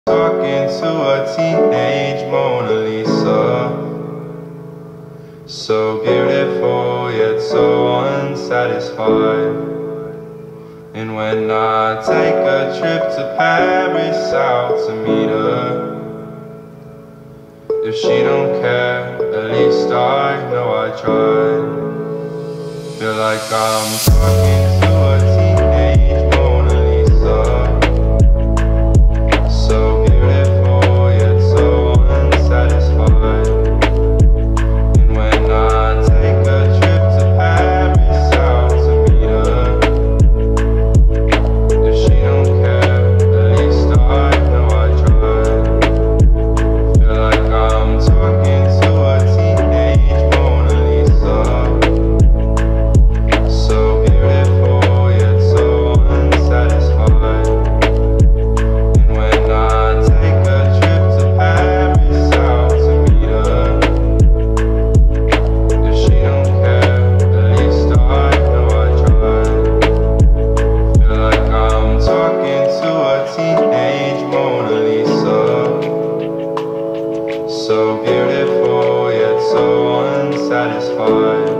Talking to a teenage Mona Lisa, so beautiful yet so unsatisfied. And when I take a trip to Paris out to meet her, if she don't care, at least I know I tried. Feel like I'm talking to a teenage Mona Lisa, so beautiful yet so unsatisfied. And when I take a trip to Paris out to meet her, if she don't care, at least I know I tried. Feel like I'm talking to a teenage Mona Lisa, so beautiful yet so unsatisfied. And when I take a trip to Paris out to meet her, if she don't care, at least I know I tried. Feel like I'm talking to a teenage Mona Lisa, so beautiful yet so unsatisfied.